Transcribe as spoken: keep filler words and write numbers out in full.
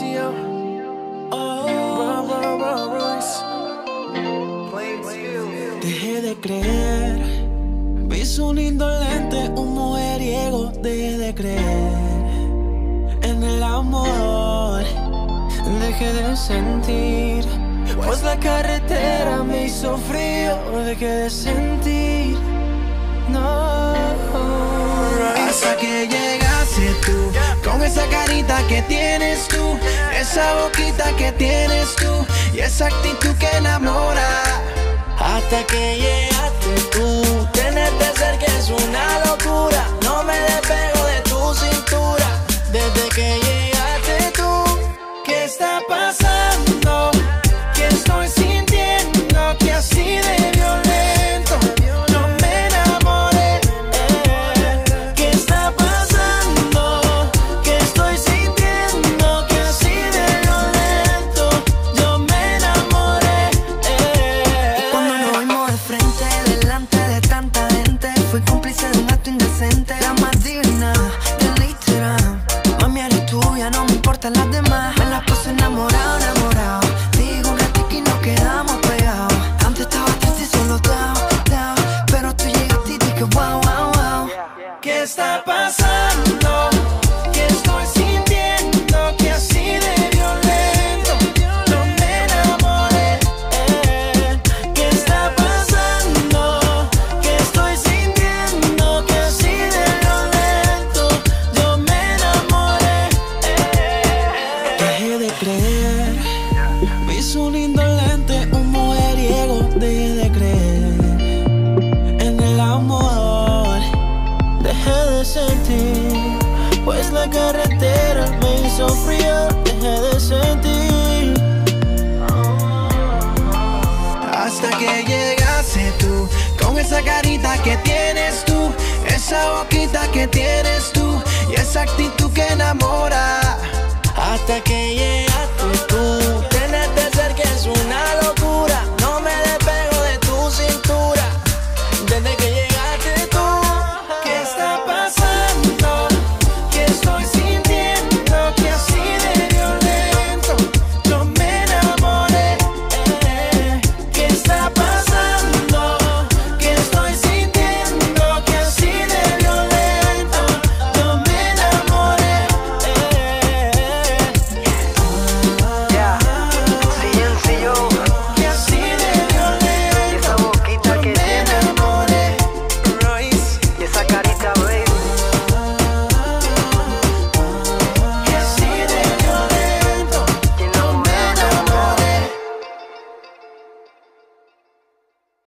Mauricio. Oh, Royce. Dejé de creer. Vi su lindo lente, un mujeriego. Dejé de creer en el amor. Dejé de sentir, pues la carretera me hizo frío. Dejé de sentir, no. Hasta que llegaste tú, con esa carita que tienes tú, esa boquita que tienes tú y esa actitud que enamora. Hasta que llegaste tú, tenerte cerca es una locura. No me despego de tu cintura. Desde que llegaste tú, ¿qué está pasando? ¿Qué estoy sintiendo? Que así de violento yo me enamoré. eh. ¿Qué está pasando? ¿Qué estoy sintiendo? Que así de violento yo me enamoré. eh. Cuando nos vimos de frente, delante de tanta gente, fui cómplice de un acto indecente. La más digna del Instagram. Mami, eres tuya, no me importan las demás. Me las paso enamorado, enamorado. Digo un ratito y nos quedamos pegados. Antes estaba triste y solo down, down, pero tú llegaste y dije wow, wow, wow. ¿Qué está pasando? ¿Qué estoy sintiendo? Que así de violento yo me enamoré. eh. ¿Qué está pasando? ¿Qué estoy sintiendo? Que así de violento yo me enamoré. eh. Dejé de creer. Vi su lindo lente, un mujeriego. Dejé de creer en el amor. Dejé de sentir, pues la carretera me hizo frío. Dejé de sentir, hasta que llegaste tú, con esa carita que tienes tú, esa boquita que tienes tú y esa actitud que enamora. Hasta que llegaste